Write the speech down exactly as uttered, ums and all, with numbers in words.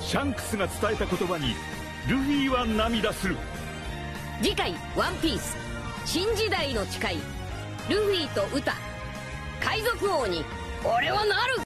シャンクスが伝えた言葉にルフィは涙する。 次回「ワンピース新時代の誓いルフィとウタ海賊王に俺はなる。